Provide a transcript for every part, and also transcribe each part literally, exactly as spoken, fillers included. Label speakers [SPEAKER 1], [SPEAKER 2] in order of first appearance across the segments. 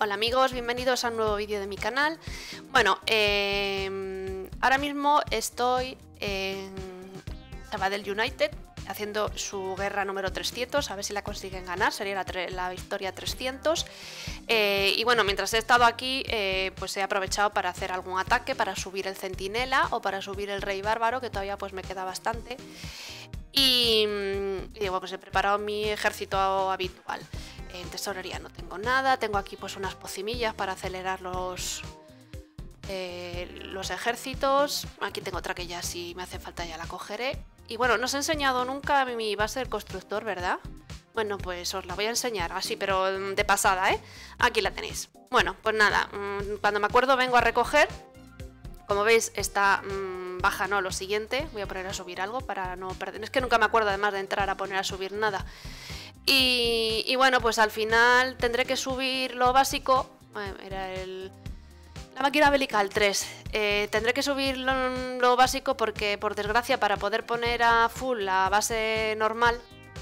[SPEAKER 1] Hola amigos, bienvenidos a un nuevo vídeo de mi canal. Bueno, eh, ahora mismo estoy en Sabadell United haciendo su guerra número trescientos, a ver si la consiguen ganar, sería la, la victoria trescientos. Eh, y bueno, mientras he estado aquí, eh, pues he aprovechado para hacer algún ataque, para subir el centinela o para subir el rey bárbaro, que todavía pues me queda bastante. Y, y digo, pues he preparado mi ejército habitual. En tesorería no tengo nada, tengo aquí pues unas pocimillas para acelerar los, eh, los ejércitos. Aquí tengo otra que ya si me hace falta ya la cogeré. Y bueno, no os he enseñado nunca mi base del constructor, ¿verdad? Bueno, pues os la voy a enseñar así, pero de pasada, ¿eh? Aquí la tenéis. Bueno, pues nada, cuando me acuerdo vengo a recoger. Como veis está mmm, baja, ¿no? Lo siguiente, voy a poner a subir algo para no perder. Es que nunca me acuerdo además de entrar a poner a subir nada. Y, y bueno, pues al final tendré que subir lo básico. Bueno, era el... La máquina bélica al tres. Eh, tendré que subir lo, lo básico porque, por desgracia, para poder poner a full la base normal,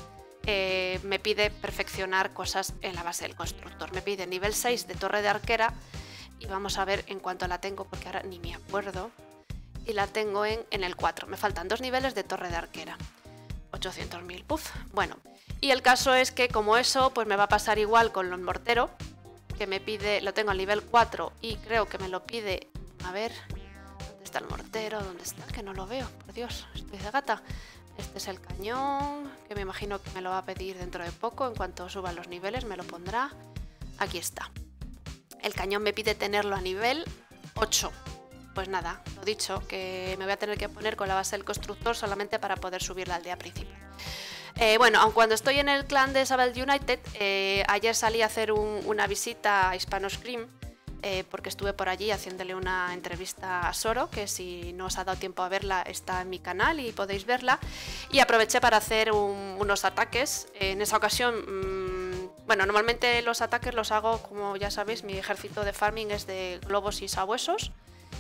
[SPEAKER 1] eh, me pide perfeccionar cosas en la base del constructor. Me pide nivel seis de torre de arquera. Y vamos a ver en cuánto la tengo, porque ahora ni me acuerdo. Y la tengo en, en el cuatro. Me faltan dos niveles de torre de arquera. ochocientos mil, puf. Bueno, y el caso es que como eso, pues me va a pasar igual con los morteros. Que me pide, lo tengo al nivel cuatro y creo que me lo pide. A ver, ¿dónde está el mortero? ¿Dónde está? Que no lo veo, por Dios, estoy de gata. Este es el cañón, que me imagino que me lo va a pedir dentro de poco. En cuanto suban los niveles me lo pondrá. Aquí está. El cañón me pide tenerlo a nivel ocho. Pues nada, lo dicho, que me voy a tener que poner con la base del constructor solamente para poder subir la aldea principal. Eh, bueno, aun cuando estoy en el clan de Sabadell United, eh, ayer salí a hacer un, una visita a Hispano Scream, eh, porque estuve por allí haciéndole una entrevista a Soro, que si no os ha dado tiempo a verla está en mi canal y podéis verla, y aproveché para hacer un, unos ataques. En esa ocasión, mmm, bueno, normalmente los ataques los hago, como ya sabéis, mi ejército de farming es de globos y sabuesos,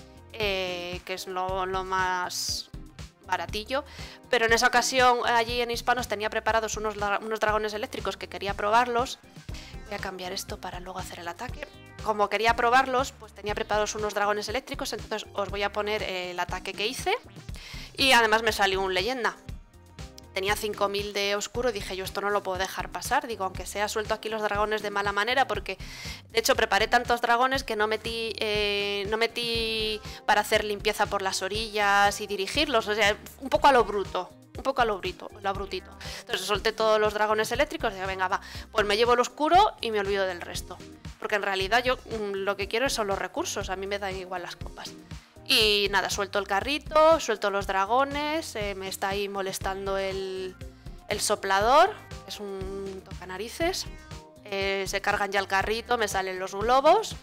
[SPEAKER 1] eh, que es lo, lo más baratillo, pero en esa ocasión allí en Hispanos tenía preparados unos, unos dragones eléctricos que quería probarlos. Voy a cambiar esto para luego hacer el ataque. Como quería probarlos, pues tenía preparados unos dragones eléctricos, entonces os voy a poner el ataque que hice. Y además me salió un leyenda. Tenía cinco mil de oscuro y dije yo esto no lo puedo dejar pasar, digo aunque sea suelto aquí los dragones de mala manera, porque de hecho preparé tantos dragones que no metí, eh, no metí para hacer limpieza por las orillas y dirigirlos, o sea, un poco a lo bruto, un poco a lo brito, lo brutito. Entonces solté todos los dragones eléctricos y dije venga va, pues me llevo el oscuro y me olvido del resto, porque en realidad yo mmm, lo que quiero son los recursos, a mí me dan igual las copas. Y nada, suelto el carrito, suelto los dragones, eh, me está ahí molestando el, el soplador, que es un tocanarices. Eh, se cargan ya el carrito, me salen los globos.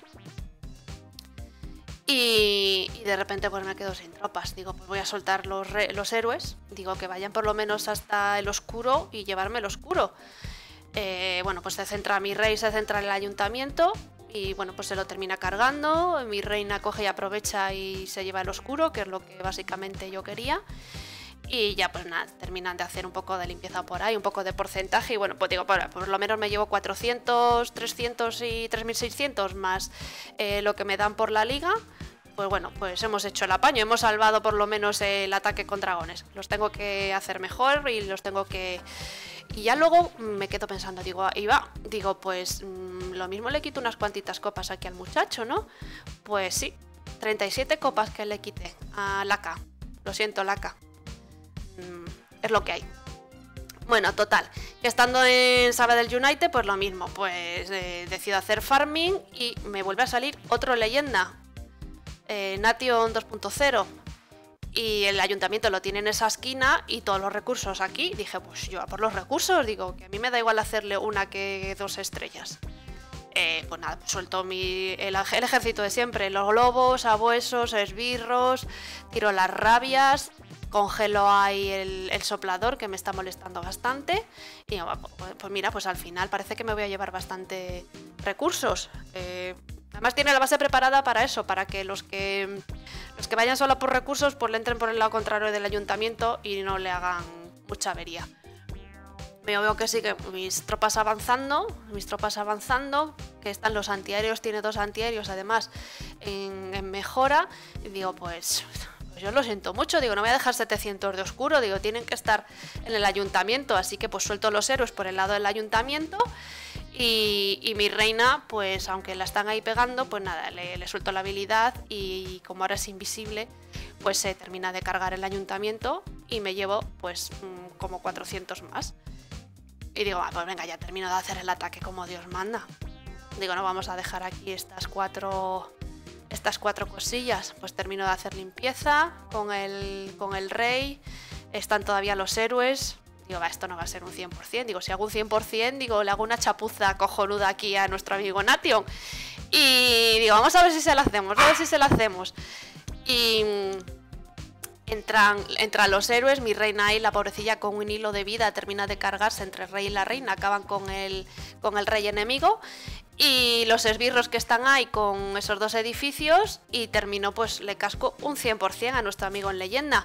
[SPEAKER 1] Y, y de repente pues me quedo sin tropas. Digo, pues voy a soltar los, re, los héroes. Digo que vayan por lo menos hasta el oscuro y llevarme el oscuro. Eh, bueno, pues se centra mi rey, se centra en el ayuntamiento. Y bueno, pues se lo termina cargando, mi reina coge y aprovecha y se lleva el oscuro, que es lo que básicamente yo quería. Y ya pues nada, terminan de hacer un poco de limpieza por ahí, un poco de porcentaje. Y bueno, pues digo, por, por lo menos me llevo cuatrocientos, trescientos y tres mil seiscientos más eh, lo que me dan por la liga. Pues bueno, pues hemos hecho el apaño, hemos salvado por lo menos el ataque con dragones. Los tengo que hacer mejor y los tengo que... Y ya luego me quedo pensando, digo, ahí va, digo, pues mmm, lo mismo le quito unas cuantitas copas aquí al muchacho, ¿no? Pues sí, treinta y siete copas que le quité a Laca, lo siento Laca, mm, es lo que hay. Bueno, total, que estando en Sabadell United, pues lo mismo, pues eh, decido hacer farming y me vuelve a salir otro leyenda, eh, Nation dos punto cero. Y el ayuntamiento lo tiene en esa esquina y todos los recursos aquí. Dije, pues yo a por los recursos, digo, que a mí me da igual hacerle una que dos estrellas. Eh, pues nada, suelto mi, el, el ejército de siempre, los globos, sabuesos, esbirros, tiro las rabias, congelo ahí el, el soplador que me está molestando bastante. Y pues, pues mira, pues al final parece que me voy a llevar bastante recursos. Eh, además tiene la base preparada para eso, para que los que... Los que vayan solo por recursos, pues le entren por el lado contrario del ayuntamiento y no le hagan mucha avería. Yo veo que sí, que mis tropas avanzando, mis tropas avanzando, que están los antiaéreos, tiene dos antiaéreos además en, en mejora, y digo, pues, pues yo lo siento mucho, digo, no voy a dejar setecientos de oscuro, digo, tienen que estar en el ayuntamiento, así que pues suelto los héroes por el lado del ayuntamiento, y, y mi reina, pues aunque la están ahí pegando, pues nada, le, le suelto la habilidad, y como ahora es invisible, pues se termina de cargar el ayuntamiento, y me llevo pues como cuatrocientos más. Y digo, ah, pues venga, ya termino de hacer el ataque como Dios manda. Digo, no vamos a dejar aquí estas cuatro, estas cuatro cosillas. Pues termino de hacer limpieza con el, con el rey. Están todavía los héroes. Digo, va, esto no va a ser un cien por cien. Digo, si hago un cien por cien, digo, le hago una chapuza cojonuda aquí a nuestro amigo Nation. Y digo, vamos a ver si se la hacemos, a ver si se la hacemos. Y... Entran, entran los héroes, mi reina ahí, la pobrecilla con un hilo de vida, termina de cargarse entre el rey y la reina, acaban con el, con el rey enemigo, y los esbirros que están ahí con esos dos edificios, y terminó, pues le casco un cien por cien a nuestro amigo en leyenda.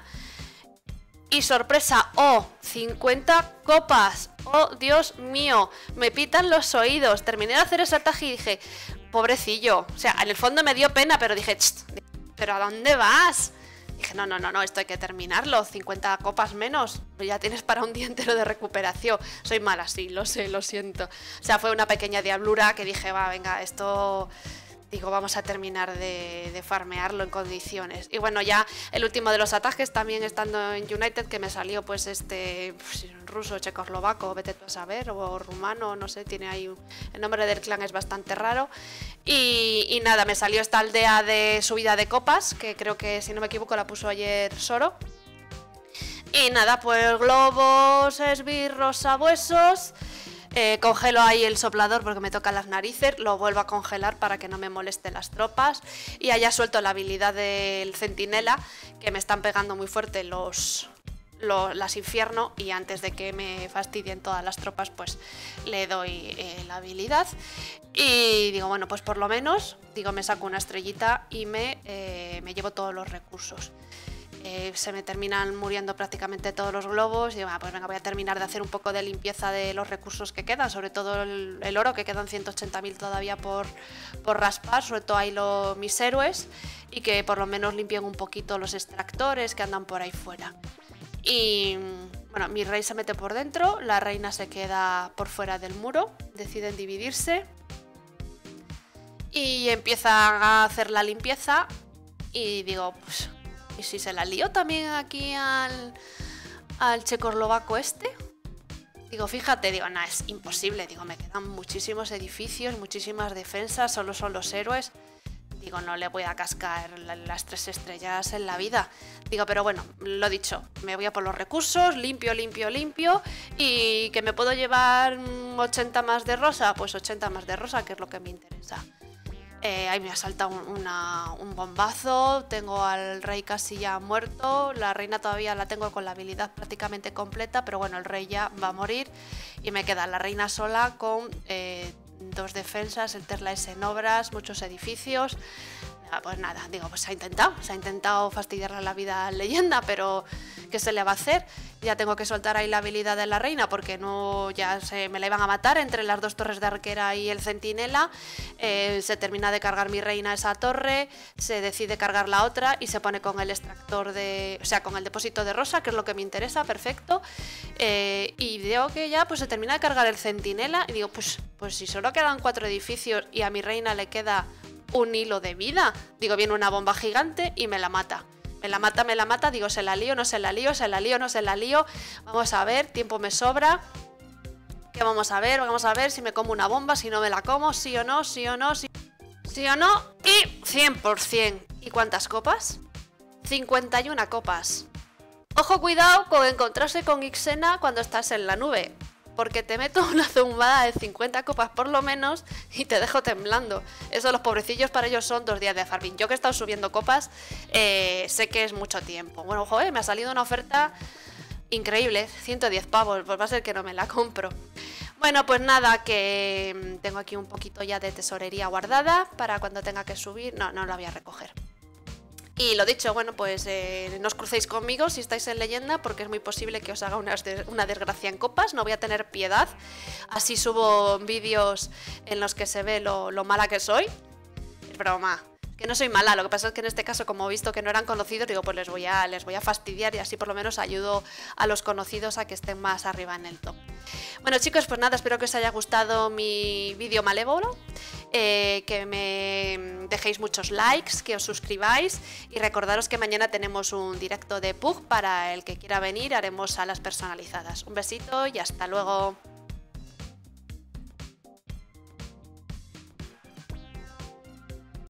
[SPEAKER 1] Y sorpresa, oh, cincuenta copas, oh Dios mío, me pitan los oídos, terminé de hacer ese ataque y dije, pobrecillo, o sea, en el fondo me dio pena, pero dije, ¿pero a dónde vas? Dije, no, no, no, no, esto hay que terminarlo, cincuenta copas menos, ya tienes para un día entero de recuperación. Soy mala, sí, lo sé, lo siento. O sea, fue una pequeña diablura que dije, va, venga, esto... Digo, vamos a terminar de, de farmearlo en condiciones. Y bueno, ya el último de los ataques, también estando en United, que me salió pues este pues, ruso, checoslovaco, vete tú a saber, o rumano, no sé, tiene ahí un, el nombre del clan es bastante raro. Y, y nada, me salió esta aldea de subida de copas, que creo que, si no me equivoco, la puso ayer Soro. Y nada, pues globos, esbirros, sabuesos... Eh, congelo ahí el soplador porque me toca las narices, lo vuelvo a congelar para que no me moleste las tropas, y allá suelto la habilidad del centinela, que me están pegando muy fuerte los, los las infierno, y antes de que me fastidien todas las tropas pues le doy eh, la habilidad, y digo, bueno, pues por lo menos digo, me saco una estrellita y me, eh, me llevo todos los recursos. Eh, se me terminan muriendo prácticamente todos los globos, y digo, ah, pues venga, voy a terminar de hacer un poco de limpieza de los recursos que quedan, sobre todo el, el oro, que quedan ciento ochenta mil todavía por, por raspar, sobre todo ahí lo, mis héroes, y que por lo menos limpien un poquito los extractores que andan por ahí fuera. Y bueno, mi rey se mete por dentro, la reina se queda por fuera del muro, deciden dividirse y empiezan a hacer la limpieza, y digo, pues... ¿y si se la lío también aquí al, al checoslovaco este? Digo, fíjate, digo, no, es imposible. Digo, me quedan muchísimos edificios, muchísimas defensas, solo son los héroes. Digo, no le voy a cascar las tres estrellas en la vida. Digo, pero bueno, lo dicho, me voy a por los recursos, limpio, limpio, limpio. Y que me puedo llevar ochenta más de rosa, pues ochenta más de rosa, que es lo que me interesa. Eh, ahí me ha saltado un, una, un bombazo, tengo al rey casi ya muerto, la reina todavía la tengo con la habilidad prácticamente completa, pero bueno, el rey ya va a morir, y me queda la reina sola con eh, dos defensas, el Tesla S en obras, muchos edificios. Pues nada, digo, pues se ha intentado, se ha intentado fastidiarle la vida a leyenda, pero ¿qué se le va a hacer? Ya tengo que soltar ahí la habilidad de la reina, porque no, ya se me la iban a matar entre las dos torres de arquera y el centinela. Eh, se termina de cargar mi reina esa torre, se decide cargar la otra y se pone con el extractor de, o sea, con el depósito de rosa, que es lo que me interesa, perfecto. Eh, y veo que ya pues se termina de cargar el centinela, y digo, pues, pues si solo quedan cuatro edificios y a mi reina le queda un hilo de vida, digo, viene una bomba gigante y me la mata. Me la mata, me la mata, digo, se la lío, no se la lío, se la lío, no se la lío. Vamos a ver, tiempo me sobra. ¿Qué vamos a ver? Vamos a ver si me como una bomba, si no me la como, sí o no, sí o no, sí, sí o no. Y cien por cien. ¿Y cuántas copas? cincuenta y una copas. Ojo, cuidado con encontrarse con Ixena cuando estás en la nube, porque te meto una zumbada de cincuenta copas por lo menos y te dejo temblando. Eso, los pobrecillos, para ellos son dos días de farming. Yo que he estado subiendo copas, eh, sé que es mucho tiempo. Bueno, joder, me ha salido una oferta increíble, ciento diez pavos, pues va a ser que no me la compro. Bueno, pues nada, que tengo aquí un poquito ya de tesorería guardada para cuando tenga que subir. No, no la voy a recoger. Y lo dicho, bueno, pues eh, no os crucéis conmigo si estáis en leyenda, porque es muy posible que os haga una, una desgracia en copas. No voy a tener piedad. Así subo vídeos en los que se ve lo, lo mala que soy. Es broma. Que no soy mala, lo que pasa es que en este caso, como he visto que no eran conocidos, digo, pues les voy a, les voy a fastidiar y así por lo menos ayudo a los conocidos a que estén más arriba en el top. Bueno chicos, pues nada, espero que os haya gustado mi vídeo malévolo, eh, que me dejéis muchos likes, que os suscribáis y recordaros que mañana tenemos un directo de P U B G para el que quiera venir, haremos salas personalizadas. Un besito y hasta luego.